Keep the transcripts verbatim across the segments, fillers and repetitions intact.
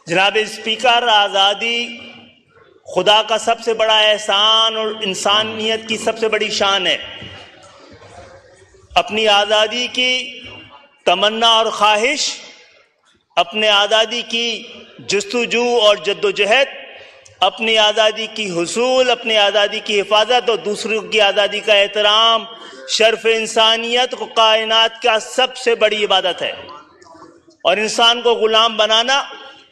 جناب اسپیکر، آزادی خدا کا سب سے بڑا احسان اور انسانیت کی سب سے بڑی شان ہے۔ اپنی آزادی کی تمنا اور خواہش، اپنے آزادی کی جستجو اور جدوجہد، اپنی آزادی کی حصول، اپنی آزادی کی حفاظت اور دوسروں کی آزادی کا احترام شرف انسانیت کو کائنات کا سب سے بڑی عبادت ہے، اور انسان کو غلام بنانا،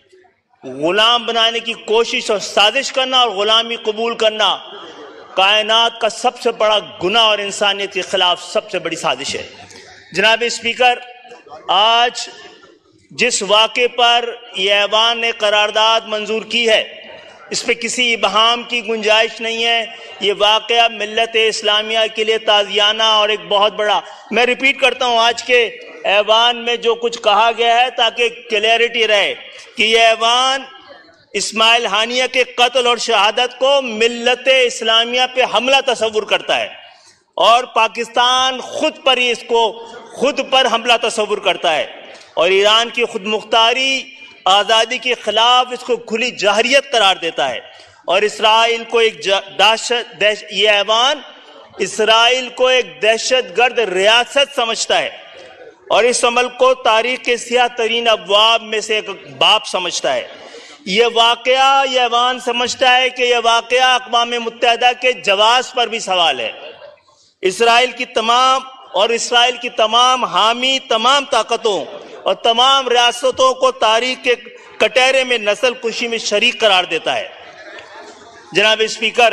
غلام بنانے کی کوشش اور سازش کرنا اور غلامی قبول کرنا کائنات کا سب سے بڑا گناہ اور انسانیت کے خلاف سب سے بڑی سازش ہے۔ جناب اسپیکر، آج جس واقعے پر یہ ایوان نے قرارداد منظور کی ہے، اس پہ کسی ابہام کی گنجائش نہیں ہے۔ یہ واقعہ ملت اسلامیہ کے لیے تازیانہ اور ایک بہت بڑا، میں ریپیٹ کرتا ہوں، آج کے ایوان میں جو کچھ کہا گیا ہے تاکہ کلیئرٹی رہے کہ یہ ایوان اسماعیل ہانیہ کے قتل اور شہادت کو ملت اسلامیہ پہ حملہ تصور کرتا ہے، اور پاکستان خود پر ہی اس کو خود پر حملہ تصور کرتا ہے، اور ایران کی خود مختاری آزادی کے خلاف اس کو کھلی جاہریت قرار دیتا ہے، اور اسرائیل کو ایک دہشت یہ ایوان اسرائیل کو ایک دہشت گرد ریاست سمجھتا ہے، اور اس عمل کو تاریخ کے سیاہ ترین ابواب میں سے ایک باب سمجھتا ہے۔ یہ واقعہ یہ ایوان سمجھتا ہے کہ یہ واقعہ اقوام متحدہ کے جواز پر بھی سوال ہے۔ اسرائیل کی تمام اور اسرائیل کی تمام حامی تمام طاقتوں اور تمام ریاستوں کو تاریخ کے کٹہرے میں نسل کشی میں شریک قرار دیتا ہے۔ جناب اسپیکر،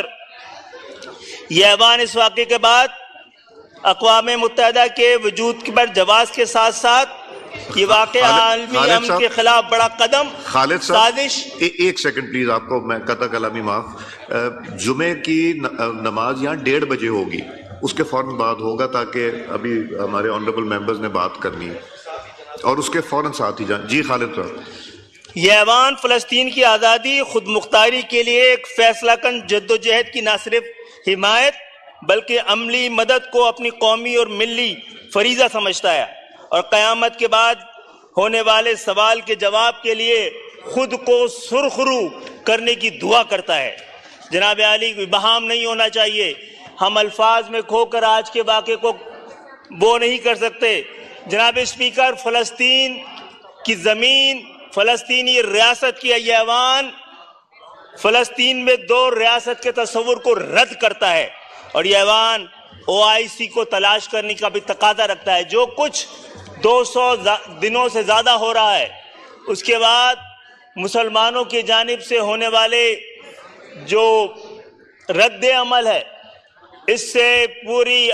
یہ ایوان اس واقعے کے بعد اقوام متحدہ کے وجود پر جواز کے ساتھ ساتھ یہ واقعہ عالمی امن کے خلاف بڑا قدم خالد سازش۔ ایک سیکنڈ پلیز، آپ کو میں قطع کلامی معاف۔ جمعے کی نماز یہاں ڈیڑھ بجے ہوگی، اس کے فوراً بعد ہوگا، تاکہ ابھی ہمارے آنریبل ممبرز نے بات کرنی ہے، اور اس کے فوراً ساتھ ہی جائیں۔ جی خالد صاحب۔ یہ ایوان فلسطین کی آزادی خود مختاری کے لیے ایک فیصلہ کن جدوجہد کی نہ صرف حمایت بلکہ عملی مدد کو اپنی قومی اور ملی فریضہ سمجھتا ہے، اور قیامت کے بعد ہونے والے سوال کے جواب کے لیے خود کو سرخرو کرنے کی دعا کرتا ہے۔ جناب عالی، ابہام نہیں ہونا چاہیے، ہم الفاظ میں کھو کر آج کے واقعے کو وہ نہیں کر سکتے۔ جناب اسپیکر، فلسطین کی زمین، فلسطینی ریاست کی یہ ایوان فلسطین میں دو ریاست کے تصور کو رد کرتا ہے، اور یہ ایوان او آئی سی کو تلاش کرنے کا بھی تقاضا رکھتا ہے۔ جو کچھ دو سو دنوں سے زیادہ ہو رہا ہے، اس کے بعد مسلمانوں کی جانب سے ہونے والے جو رد عمل ہے، اس سے پوری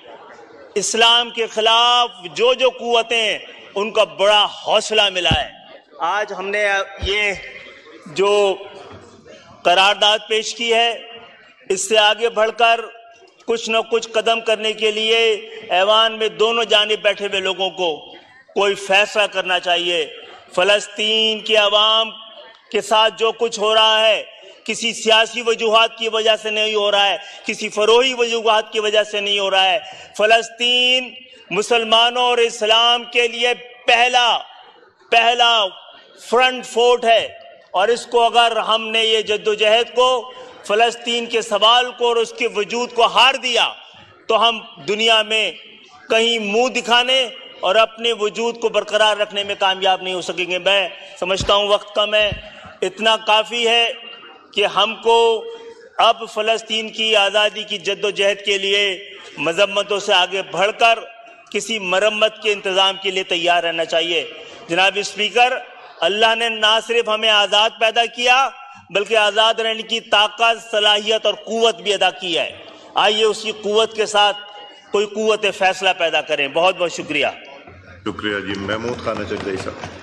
اسلام کے خلاف جو جو قوتیں ہیں ان کا بڑا حوصلہ ملا ہے۔ آج ہم نے یہ جو قرارداد پیش کی ہے، اس سے آگے بڑھ کر کچھ نہ کچھ قدم کرنے کے لیے ایوان میں دونوں جانب بیٹھے ہوئے لوگوں کو کوئی فیصلہ کرنا چاہیے۔ فلسطین کے عوام کے ساتھ جو کچھ ہو رہا ہے کسی سیاسی وجوہات کی وجہ سے نہیں ہو رہا ہے، کسی فروعی وجوہات کی وجہ سے نہیں ہو رہا ہے۔ فلسطین مسلمانوں اور اسلام کے لیے پہلا پہلا فرنٹ فورٹ ہے، اور اس کو اگر ہم نے یہ جدوجہد کو، فلسطین کے سوال کو اور اس کے وجود کو ہار دیا تو ہم دنیا میں کہیں منہ دکھانے اور اپنے وجود کو برقرار رکھنے میں کامیاب نہیں ہو سکیں گے۔ میں سمجھتا ہوں وقت کم ہے، اتنا کافی ہے کہ ہم کو اب فلسطین کی آزادی کی جدوجہد کے لیے مذمتوں سے آگے بڑھ کر کسی مرمت کے انتظام کے لیے تیار رہنا چاہیے۔ جناب اسپیکر، اللہ نے نہ صرف ہمیں آزاد پیدا کیا بلکہ آزاد رہنے کی طاقت، صلاحیت اور قوت بھی ادا کی ہے۔ آئیے اسی قوت کے ساتھ کوئی قوت فیصلہ پیدا کریں۔ بہت بہت شکریہ۔ شکریہ جی۔ محمود خانہ چودھری صاحب۔